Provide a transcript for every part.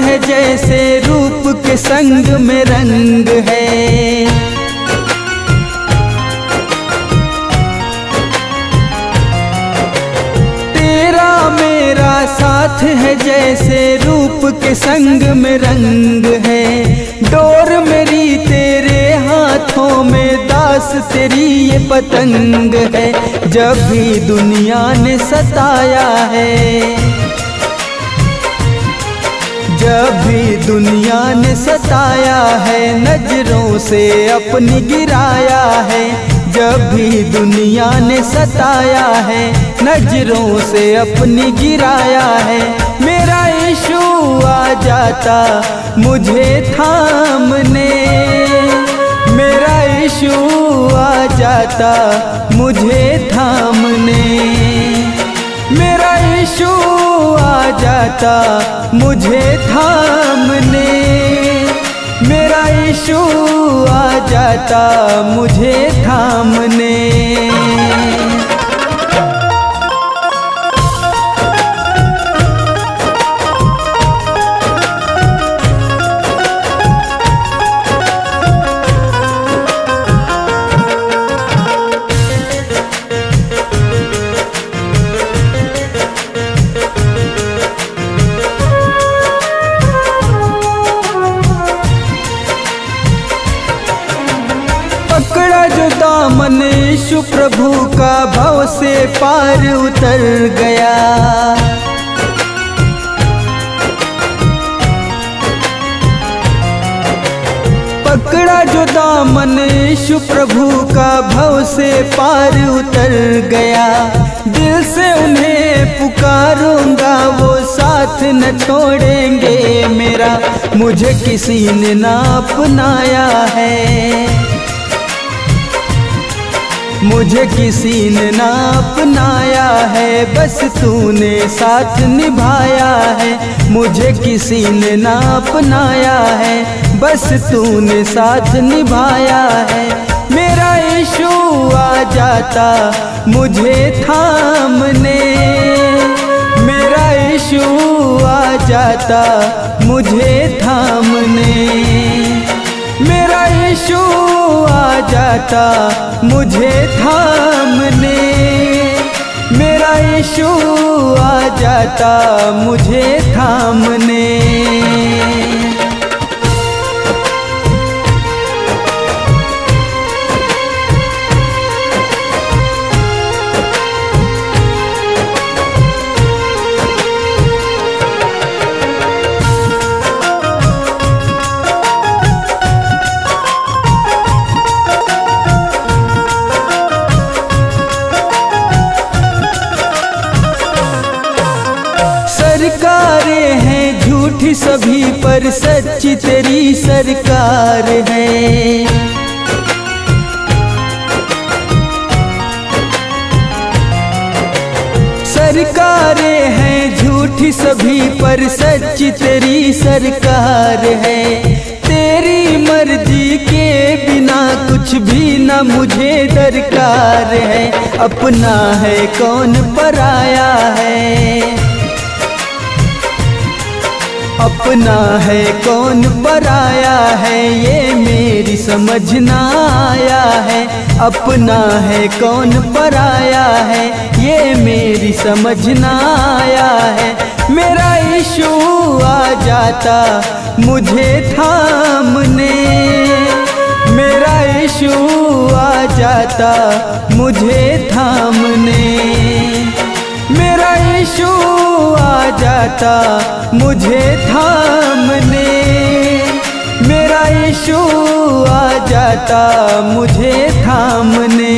है जैसे रूप के संग में रंग है। तेरा मेरा साथ है जैसे रूप के संग में रंग है। डोर मेरी तेरे हाथों में, दास तेरी ये पतंग है। जब भी दुनिया ने सताया है, जब भी दुनिया ने सताया है, नजरों से अपनी गिराया है। जब भी दुनिया ने सताया है, नजरों से अपनी गिराया है। मेरा यीशु आ जाता मुझे थामने, मेरा यीशु आ जाता मुझे थामने। मेरा यीशु आ जाता मुझे थामने, मेरा यीशु आ जाता मुझे थामने। पकड़ा जो दामन यीशु प्रभु का, भव से पार उतर गया। पकड़ा जो दामन यीशु प्रभु का, भव से पार उतर गया। दिल से उन्हें पुकारूंगा, वो साथ न छोड़ेंगे मेरा। मुझे किसी ने ना अपनाया है, मुझे किसी ने ना अपनाया है, बस तूने साथ निभाया है। मुझे किसी ने ना अपनाया है, बस तूने साथ निभाया है। मेरा यीशु आ जाता मुझे थामने, मेरा यीशु आ जाता मुझे थामने। मेरा यीशु आ जाता मुझे थामने, मेरा यीशु आ जाता मुझे थामने। सरकारें हैं झूठी सभी, पर सच्ची तेरी सरकार है। सरकारें हैं झूठी सभी, पर सच्ची तेरी सरकार है। तेरी मर्जी के बिना कुछ भी न मुझे दरकार है। अपना है कौन पराया है, अपना है कौन पराया है, ये मेरी समझ ना आया है। अपना है कौन पराया है, ये मेरी समझ ना आया है। मेरा यीशु आ जाता मुझे थामने, मेरा यीशु आ जाता मुझे थामने। मेरा यीशु आ जाता मुझे थामने, मेरा यीशु आ जाता मुझे थामने।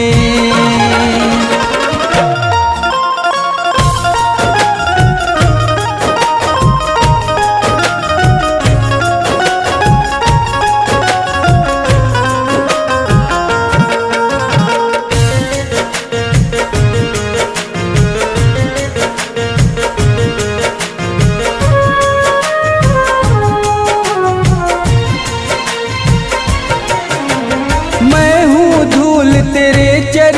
तेरे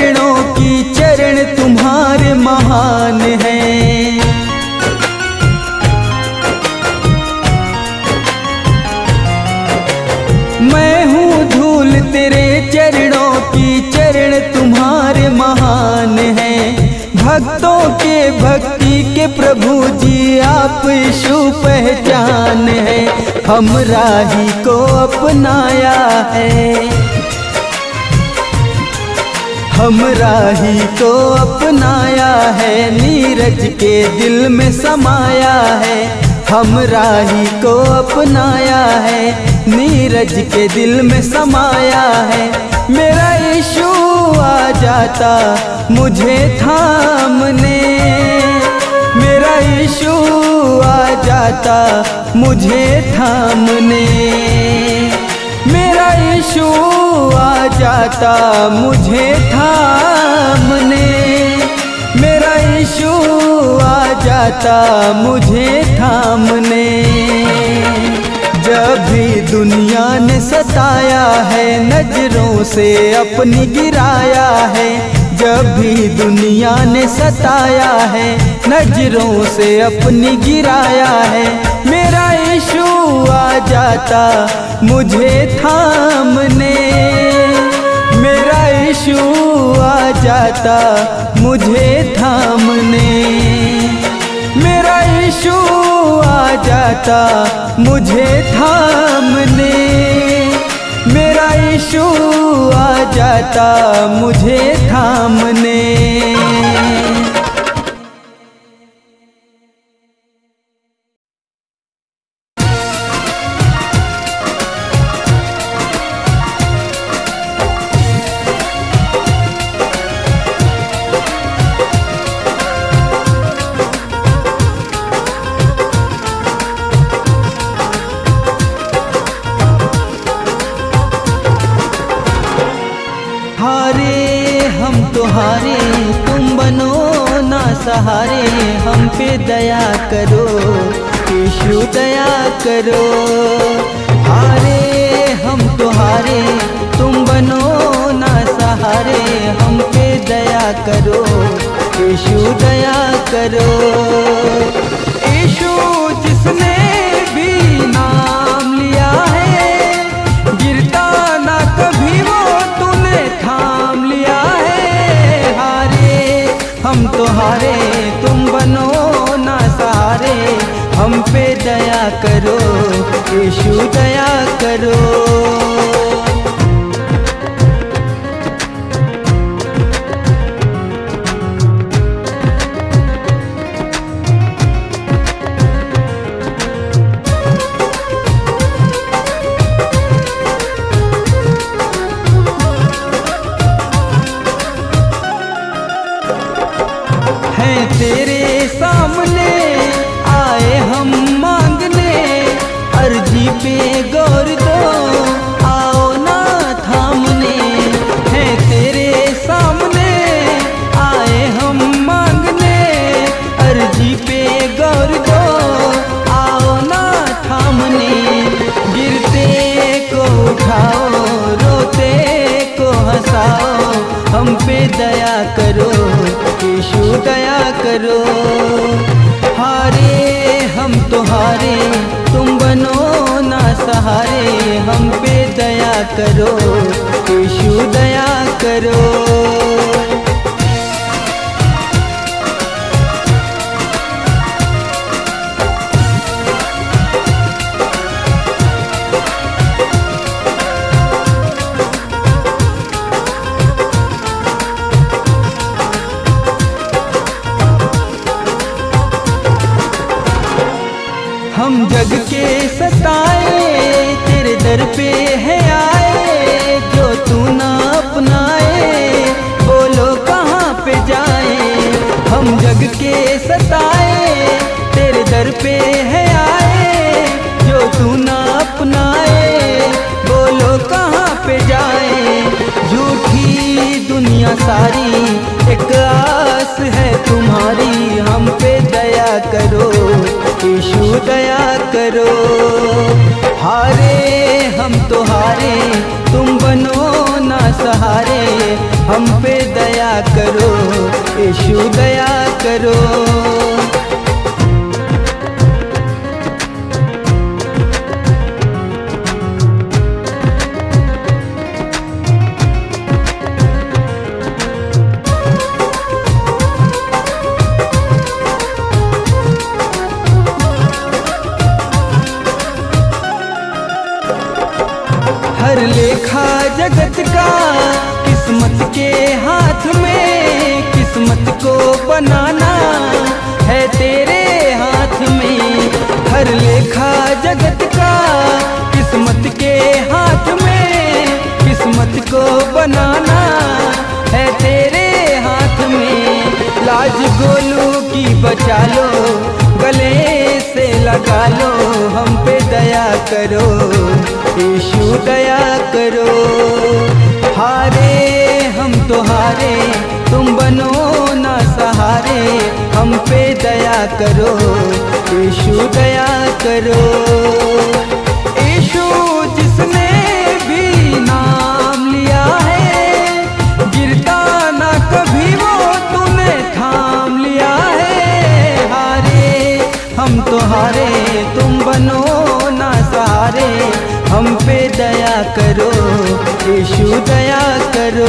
भक्तों के भक्ति के प्रभु जी आप यीशु पहचान है, हम राही को अपनाया है, हम राही को अपनाया है, नीरज के दिल में समाया है, हम राही को अपनाया है, नीरज के दिल में समाया है। मेरा यीशु आ जाता मुझे थामने, मेरा यीशु आ जाता मुझे थामने, मेरा यीशु आ जाता मुझे थामने, मेरा यीशु आ जाता मुझे थामने। जब भी दुनिया ने सताया है, नजरों से अपनी गिराया है, जब भी दुनिया ने सताया है, नजरों से अपनी गिराया है, मेरा यीशु आ जाता मुझे थामने, मेरा यीशु आ जाता मुझे थामने, मेरा यीशु आ जाता मुझे थामने, मेरा यीशु आ जाता मुझे थामने। हारे तुम बनो ना सहारे, हम पे दया करो यीशु दया करो। हारे हम तो हारे तुम बनो ना सहारे, हम पे दया करो यीशु दया करो। यीशु जिसने भी नाम लिया है, गिरता ना कभी वो तूने थाम लिया है। हम तो हारे तुम बनो ना सहारे, हम पे दया करो यीशु दया करो। तेरे सामने आए हम मांगने, अर्जी पे गौर दो आओ ना थामने। है तेरे सामने आए हम मांगने, अर्जी पे गौर दो आओ ना थामने। गिरते को उठाओ रोते को हंसाओ, हम पे दया करो यीशु दया करो। हारे हम तो हारे तुम बनो ना सहारे, हम पे दया करो यीशु दया करो। हम जग के सताए तेरे दर पे है आए, जो तू ना अपनाए बोलो कहाँ पे जाए। हम जग के सताए तेरे दर पे है आए, जो तू ना अपनाए बोलो कहाँ पे जाए। झूठी दुनिया सारी एक आस है तुम्हारी, हम पे दया करो यीशु दया करो। हारे हम तो हारे तुम बनो ना सहारे, हम पे दया करो यीशु दया करो। हर लेखा जगत का किस्मत के हाथ में, किस्मत को बनाना है तेरे हाथ में। हर लेखा जगत का किस्मत के हाथ में, किस्मत को बनाना है तेरे हाथ में। लाज गोलू की बचा लो, गले से लगा लो, हम पे दया करो यीशु दया करो। हारे हम तो हारे, तुम बनो ना सहारे, हम पे दया करो यीशु दया करो। यीशु जिसने भी नाम लिया है, गिरता ना कभी वो तूने थाम लिया है। हारे हम तो हारे, तुम बनो ना सहारे, हम पे दया करो यीशु दया करो।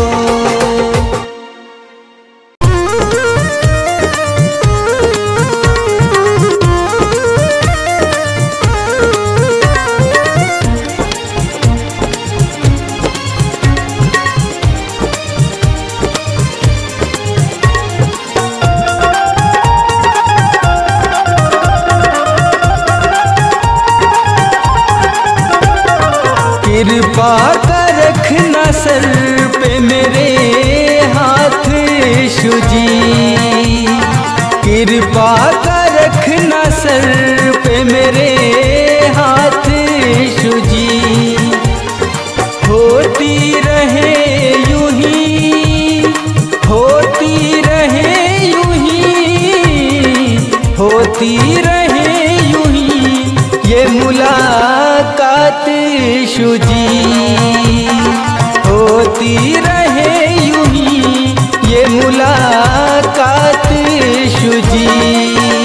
कृपा कर रखना सर पे मेरे हाथ यीशु जी, कृपा कर रखना सर पे मेरे हाथ यीशु जी। होती रहे यूं ही, होती रहे यूं ही, होती रहे यूं ही ये मुलाकात यीशु जी। होती रहे यूं ही ये मुलाकात यीशु जी।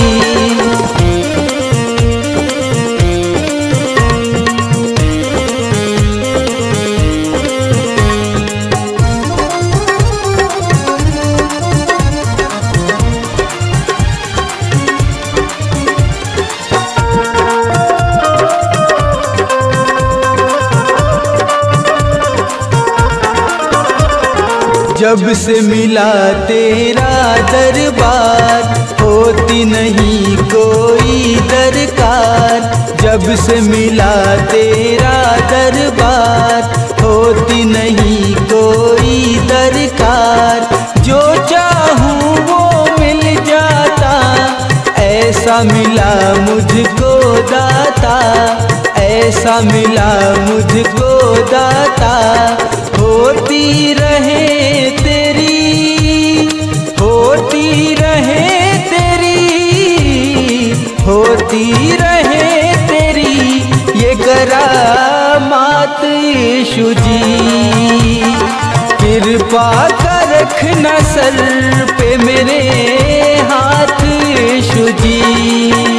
जब से मिला तेरा दरबार, होती नहीं कोई दरकार। जब से मिला तेरा दरबार, होती नहीं कोई दरकार। जो चाहूँ वो मिल जाता, ऐसा मिला मुझको दाता, ऐसा मिला मुझको दाता। होती रहे तेरी, होती रहे तेरी, होती रहे तेरी ये करामात यीशु जी। कृपा कर रखना सर पे मेरे हाथ यीशु जी।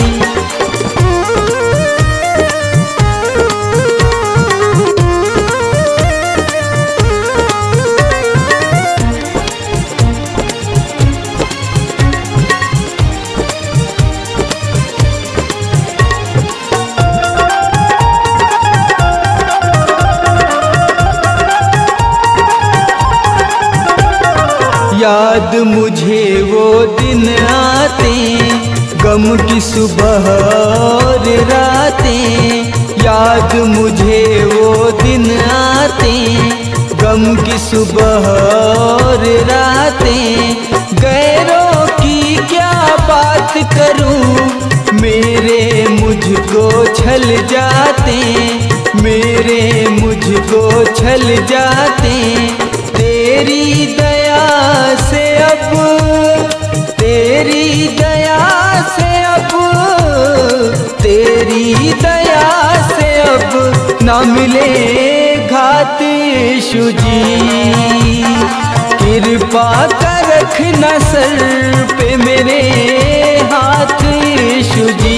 याद मुझे वो दिन आते, गम की सुबह और रातें। याद मुझे वो दिन आते, गम की सुबह और रातें। गैरों की क्या बात करूं, मेरे मुझको छल जाते, मेरे मुझको छल जाते। तेरी दया से अब, तेरी दया से अब, तेरी दया से अब ना मिले घात यीशु जी। कृपा कर रखना सर पे मेरे हाथ यीशु जी।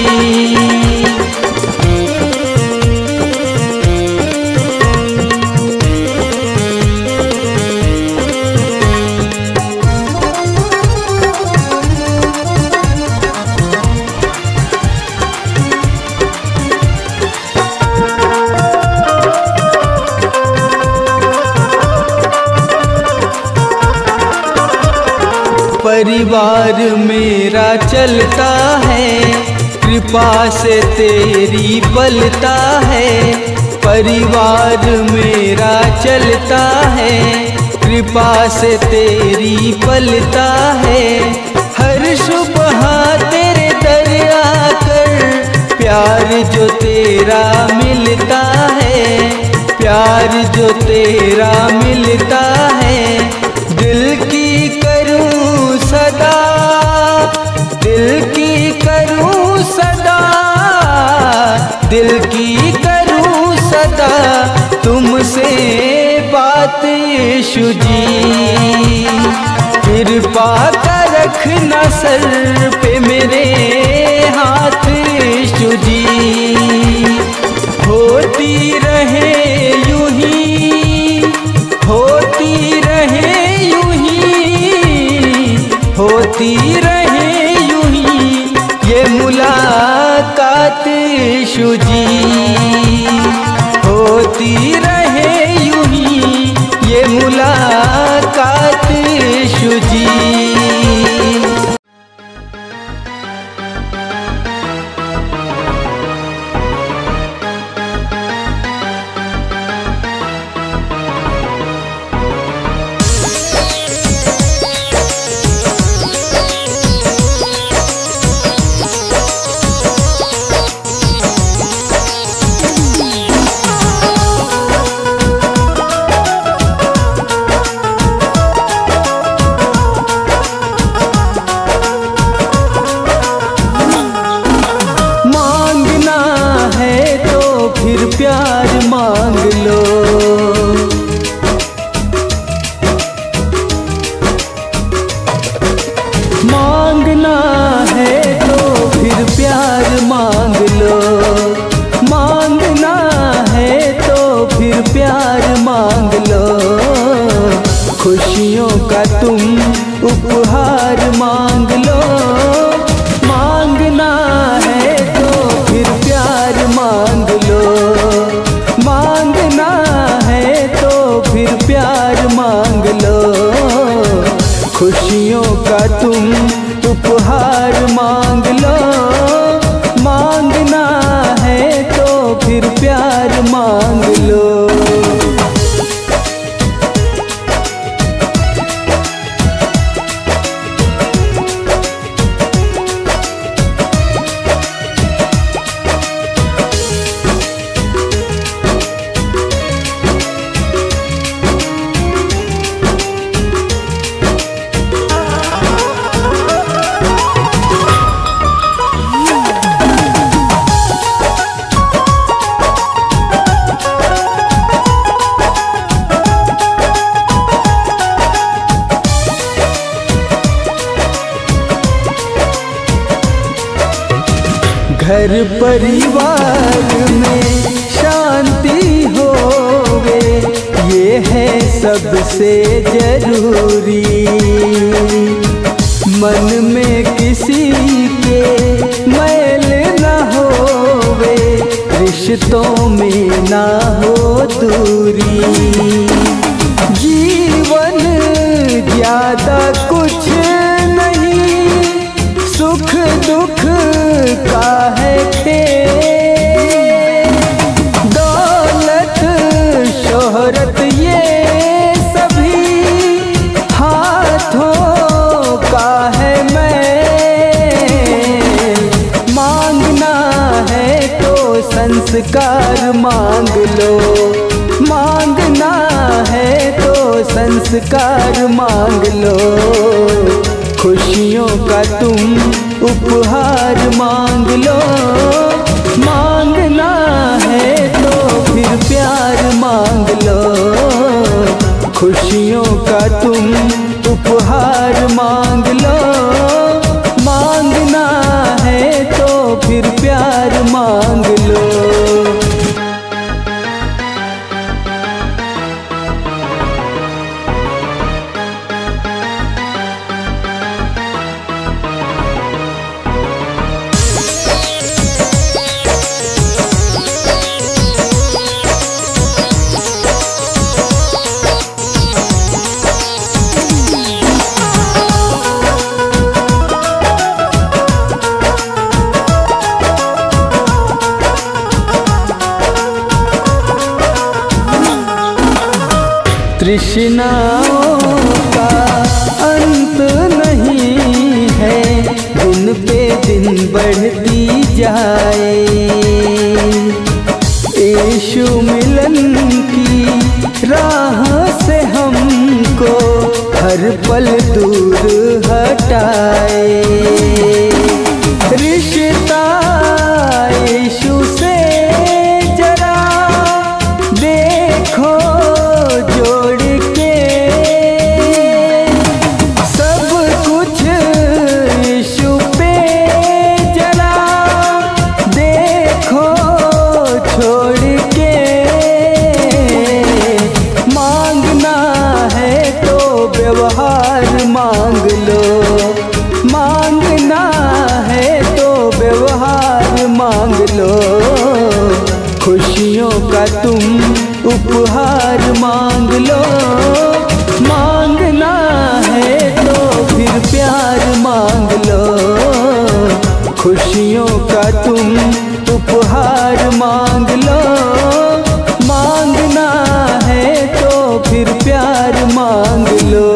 परिवार मेरा चलता है, कृपा से तेरी पलता है। परिवार मेरा चलता है, कृपा से तेरी पलता है। हर सुबह तेरे दर आकर प्यार जो तेरा मिलता है, प्यार जो तेरा मिलता है। दिल की करूं सदा, दिल की करूं सदा, दिल की करूं सदा तुमसे बात यीशु जी। कृपा का रखना सर पे मेरे हाथ यीशु जी। होती रहे यूं ही, होती रहे यूं ही, होती रहे यूं ही ये मुलाकात यीशु जी। होती रहे यूं ही ये मुलाकात यीशु जी। प्यार मांग लो, मांगना है तो फिर प्यार मांग लो। मांगना है तो फिर प्यार मांग लो। खुशियों का तुम उपहार मांग लो। मांगना है तो फिर प्यार मांग लो। मांगना है तो फिर प्यार मांग लो। खुशियों का तुम उपहार मांग लो। मांगना है तो फिर प्यार मांग लो। घर परिवार में शांति होवे, ये है सबसे जरूरी। मन में किसी के मैल न होवे, रिश्तों में ना हो दूरी। जीवन ज्यादा कुछ नहीं, सुख दुख का है खेल। दौलत शोहरत ये सभी हाथों का है मैल। मांगना है तो संस्कार मांग लो। मांगना है तो संस्कार मांग लो। खुशियों का तुम उपहार मांग लो। मांगना है तो फिर प्यार मांग लो। खुशियों का तुम उपहार मांग लो। मांगना है तो फिर प्यार मांग लो। तृष्णाओं का अंत नहीं है, दिन पे दिन बढ़ती जाए। यीशु मिलन की राह से हमको हर पल दूर हटाए। रिश्ता यीशु से जरा देखो जोड़ के, सब कुछ यीशु पे जरा देखो छोड़ के। मांगना है तो व्यवहार मांग लो, मांगना है तो व्यवहार मांग लो। खुशियों का तुम उपहार मांग लो, मांगना है तो फिर प्यार मांग लो। खुशियों का तुम उपहार मांग लो, मांगना है तो फिर प्यार मांग लो।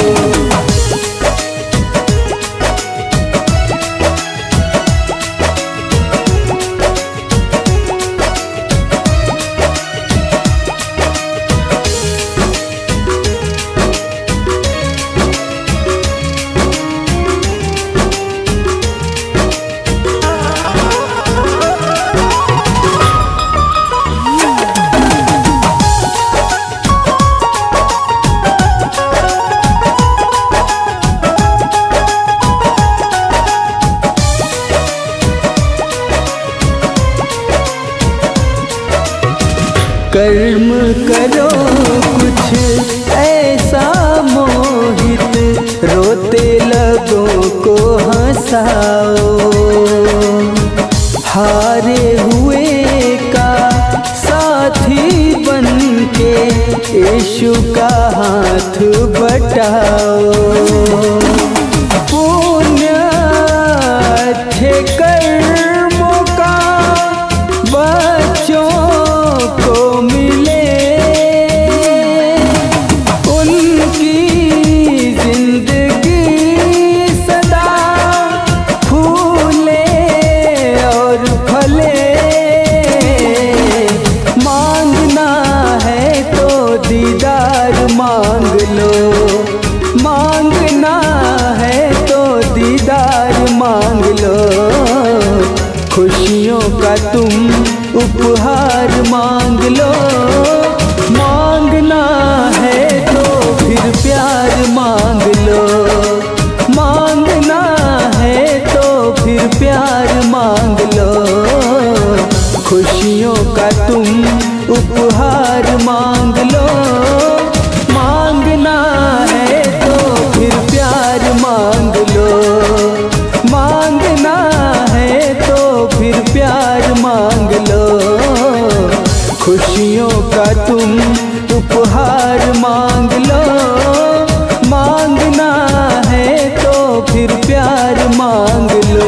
कर्म करो कुछ ऐसा मोहित, रोते लोगों को हंसाओ। हारे हुए का साथी बन के यीशु का हाथ बटाओ। पुण्य अच्छे कर्मों का बच्चों को मिले, उनकी जिंदगी सदा फूले और फले। मांगना है तो दीदार मांग लो, मांगना है तो दीदार मांग लो। खुशियों का तुम उपहार मांग लो, मांगना है तो फिर प्यार मांग लो। मांगना है तो फिर प्यार मांग लो। खुशियों का तुम उपहार मांग लो, मांगना है तो फिर प्यार मांग लो। मांगना है तो फिर प्यार मांग लो। खुशियों का तुम उपहार मांग लो, मांगना है तो फिर प्यार मांग लो।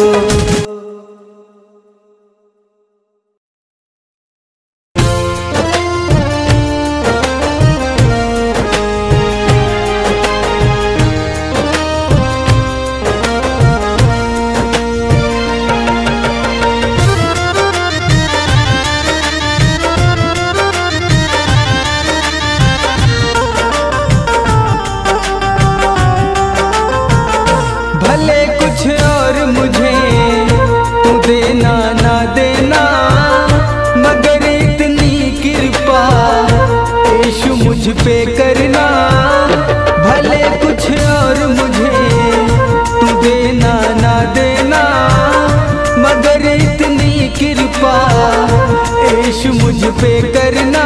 भले कुछ और मुझे तू देना ना देना, मगर इतनी कृपा यीशु मुझ पे करना। भले कुछ और मुझे तू देना ना देना, मगर इतनी कृपा यीशु मुझ पे करना।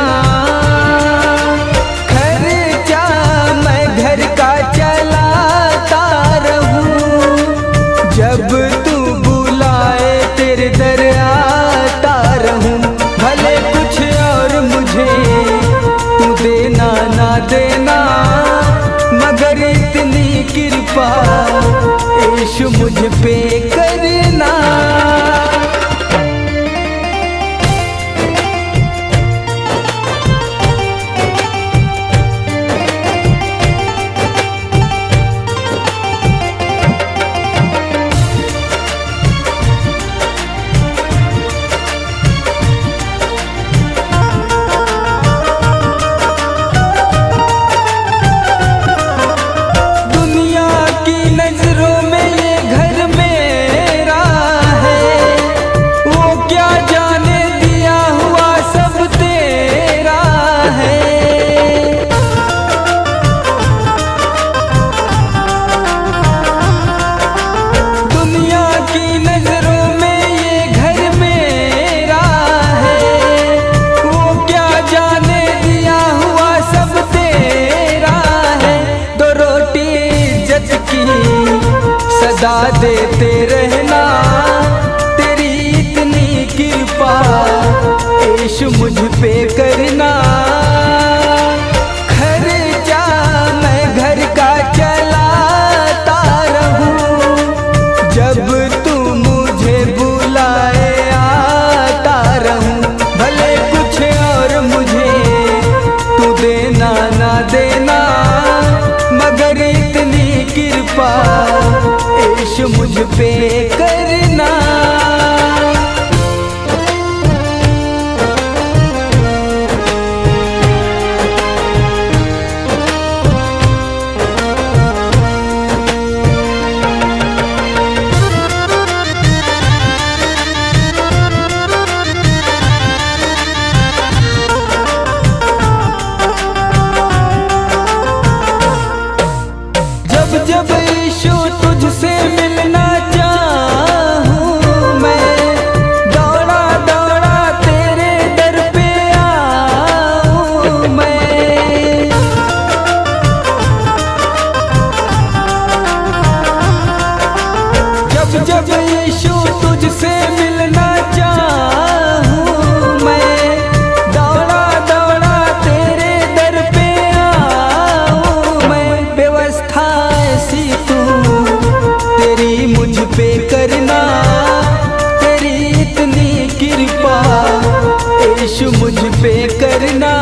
खर्चा मैं घर का चलाता रहूं, जब तू बुलाए तेरे दर आता रहूं। भले कुछ और मुझे तू देना ना देना, मगर इतनी कृपा यीशु मुझ पे करना। सदा देते रहना, तेरी इतनी कृपा ऐश मुझ पे करना। खर्चा मैं घर का चलाता रहूं, जब तू मुझे बुलाए आता रहूं। भले कुछ और मुझे तू देना ना देना, मगर इतनी कृपा ऐश मुझ पे करना। जब यीशु तुझसे मिलना चाहूं मैं, दौड़ा दौड़ा तेरे दर पे आऊं मैं। जब यीशु तुझसे मिलना चाहूं मैं, दौड़ा दौड़ा तेरे दर पे आऊं मैं। व्यवस्था ऐसी तू तेरी मुझ पे करना, तेरी इतनी कृपा ऐश मुझ पे करना।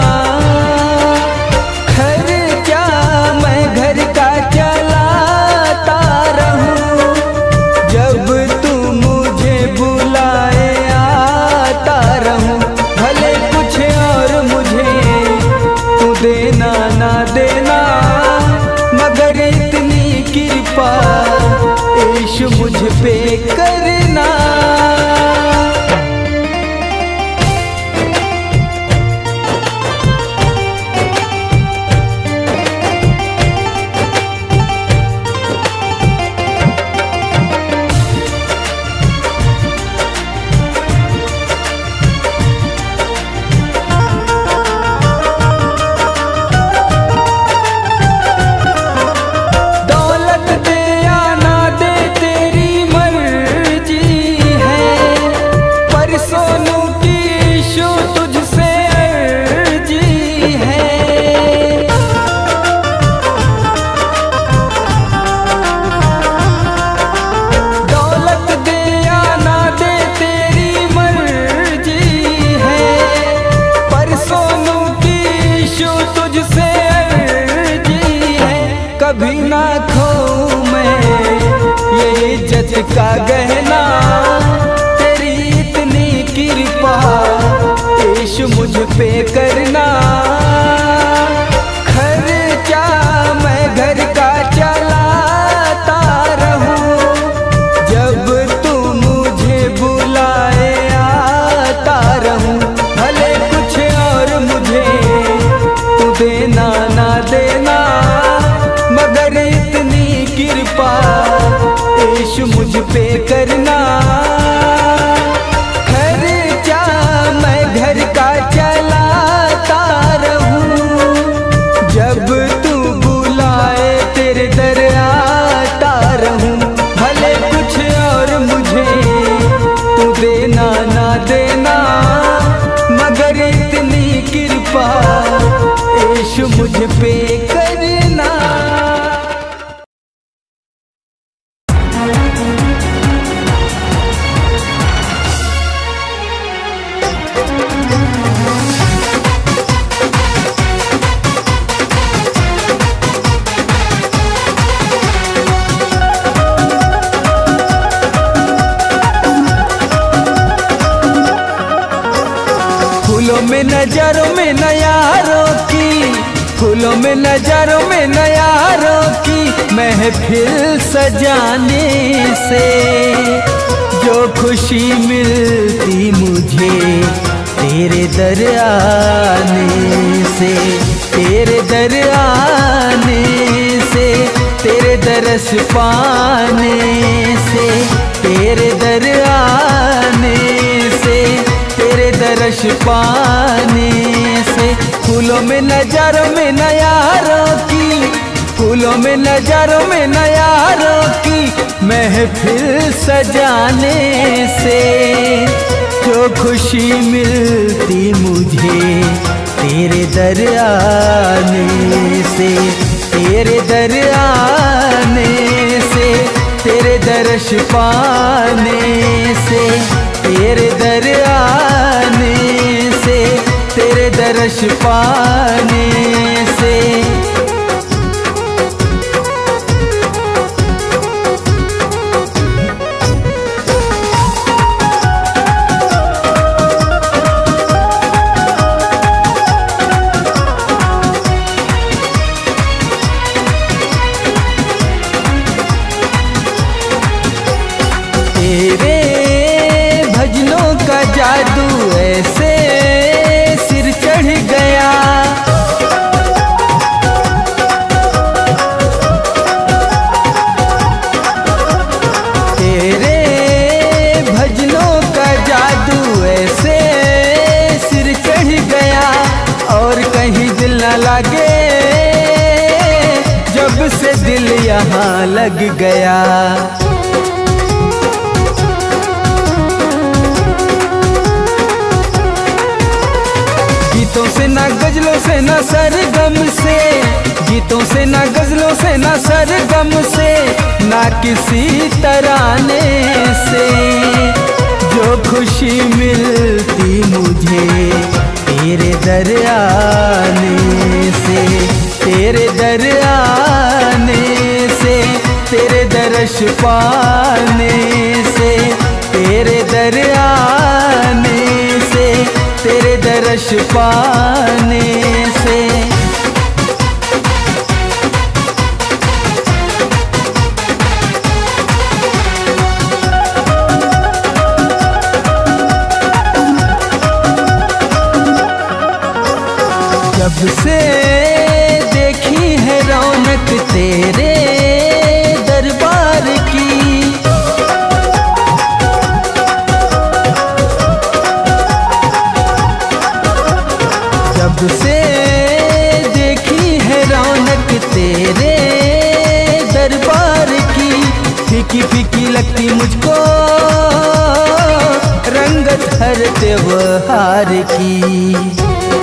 खर्चा मैं घर का चलाता रहूं, जब तू मुझे बुलाए आता रहूं। भले कुछ और मुझे तू देना ना देना, मगर इतनी कृपा ऐश मुझ पे करना। दौलत दे या ना दे तेरी मर्जी है, पर सोनू की यीशु तुझसे अर्जी है। दौलत दे या ना दे तेरी मर्जी है, पर सोनू की यीशु तुझसे अर्जी है। कभी ना खोऊं मैं ये इज्जत का गहना, तेरी इतनी कृपा ऐश मुझ पे करना। खर्चा मैं घर का चलाता रहूं, जब तू मुझे बुलाए आता रहूं। भले कुछ और मुझे तू देना ना देना, मगर इतनी कृपा ऐश मुझ पे करना। खर्चा मैं घर का चलाता रहूं, जब तू बुलाए तेरे दर आता रहूं। भले कुछ और मुझे तू देना ना देना, मगर इतनी कृपा ऐश मुझ पे करना। फूलों में नजारों में नयारों की, फूलों में नजारों में नयारों की महफिल सजाने से जो खुशी मिलती मुझे तेरे दर आने से, तेरे दर आने से, तेरे दरस पाने से, तेरे दर आने से, तेरे दरस पाने से। फूलों में नजारों में नयारों की, फूलों में नजारों में नयारों की महफिल सजाने से जो खुशी मिलती मुझे तेरे दर आने से, तेरे दर आने से, तेरे दर्श पाने से, तेरे दर आने से, तेरे दर्श पाने से। तेरे भजनों का जादू ऐसे सिर चढ़ गया, तेरे भजनों का जादू ऐसे सिर चढ़ गया। और कहीं दिल न लगे जब से दिल यहाँ लग गया। गीतों से ना गजलों से ना सरगम से, गीतों से ना गजलों से ना सरगम से, ना किसी तराने से जो खुशी मिलती मुझे तेरे दर आने से, तेरे दर आने से, तेरे दर्श पाने से, तेरे दर आने से, तेरे दर्श पाने से। जब से देखी है रौनक तेरे दरबार की, जब से देखी है रौनक तेरे दरबार की, फीकी फीकी लगती मुझको रंगत हर त्योहार की।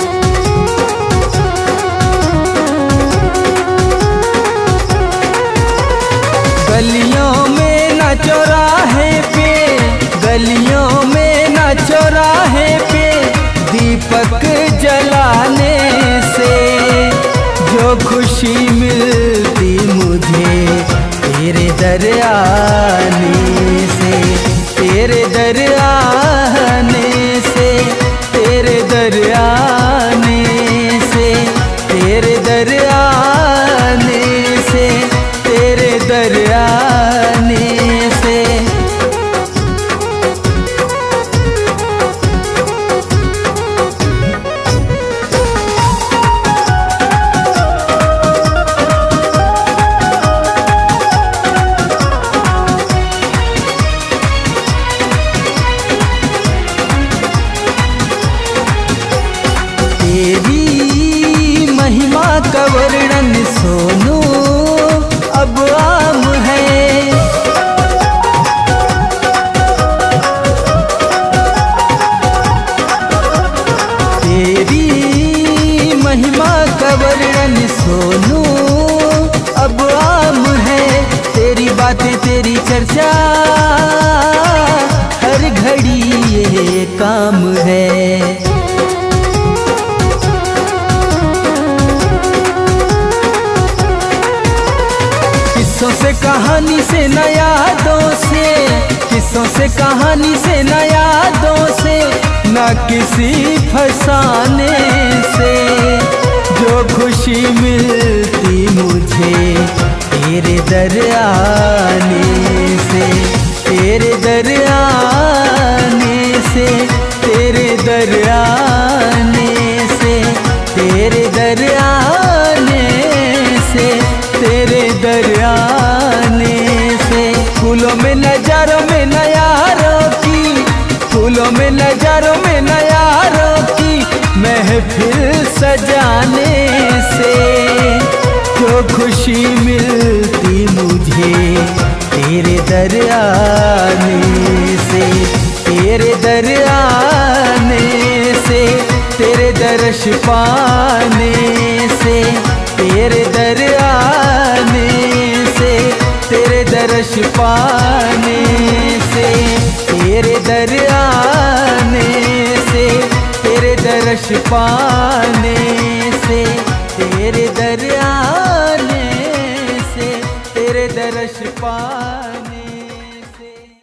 गलियों में ना चौराहे पे, गलियों में ना चौराहे पे दीपक जलाने से जो खुशी मिलती मुझे तेरे दर आने से, तेरे दर आने से, तेरे दर आने से, तेरे दर आने से, तेरे दर आने से। तेरी महिमा का वर्णन सोनू अब आम है, तेरी महिमा का वर्णन सोनू अब आम है। तेरी बातें तेरी चर्चा हर घड़ी ये काम है। किस्सों से कहानी से न यादों से, किस्सों से कहानी से न यादों से, न किसी फसाने से जो खुशी मिलती मुझे तेरे दर आने से, तेरे दर आने से, तेरे दर आने से, तेरे दर आने से, तेरे दर आने से। फूलों में नजारों में नयारों की, फूलों में नजारों में नयारों की महफिल सजाने से जो खुशी खुशी मिलती मुझे तेरे दर आने से, तेरे दर आने से, तेरे दर्श पाने से, तेरे दर आने से, तेरे दर्श पाने से, तेरे दर आने से, तेरे दर्श पाने से, तेरे दर आने से, तेरे दर्श पाने